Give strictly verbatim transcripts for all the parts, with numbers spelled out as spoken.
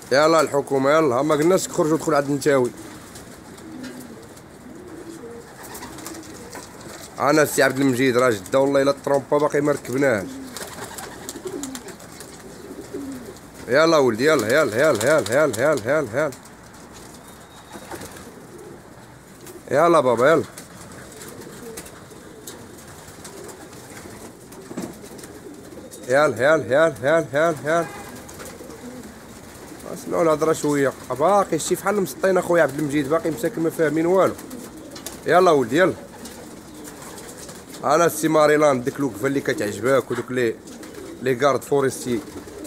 يلا الحكومه يلا، ما قلناش تخرج وتدخل عند النتاوي. انا السي عبد المجيد راه جده والله الا الطرومبا باقي ما ركبناهاش. يلا ولدي يلا يلا يلا يلا يلا يلا يلا يلا يلا بابا يلا. يلا يلا يلا يلا يلا يلا اسمعوا الهضره شويه، باقي شي فحال مسطين اخويا عبد المجيد، باقي مساكن ما فاهمين والو. يلا ولدي يلا. انا السي ماريلاند ديك الوقفه اللي كتعجبك ودوك لي لي كارد فوريستي.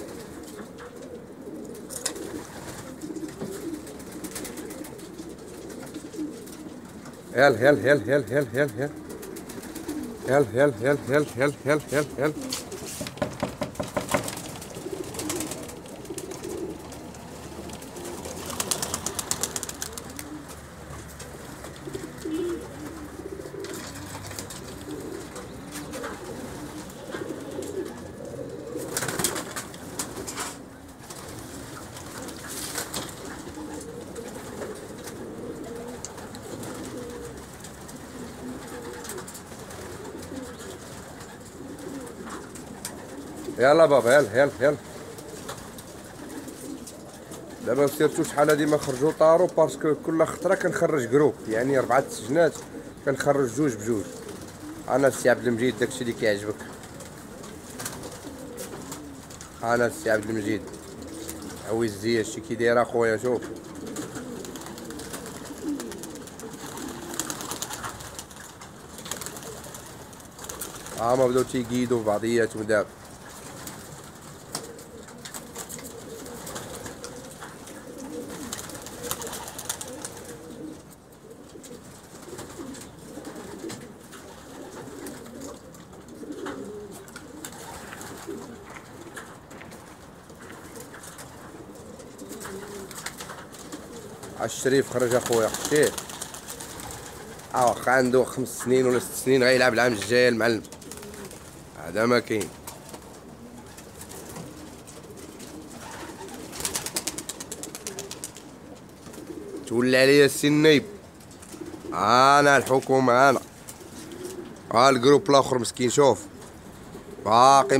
يلا يلا يلا يلا يلا يلا يلا يلا يلا يلا يلا يلا يلا يلا. يلا بابا يلا يلا يلا. دابا سيرتو شحال هادي ما خرجوا طاروا، باسكو كل خطره كنخرج جروب، يعني اربعه السجنات كنخرج جوج بجوج. انا السي عبد المجيد داكشي اللي كيعجبك. انا السي عبد المجيد عويز الزيه شتي كي داير اخويا. شوف ها ما بداو تيقيدوا في بعضياتهم دابا. الشريف خرج اخويا شتيه، اه واخا عنده خمس سنين ولا ست سنين غيلعب العام الجاي المعلم، هذا ما كاين. تولي عليا السي النايب. انا الحكومه انا. ها الجروب الاخر مسكين شوف باقي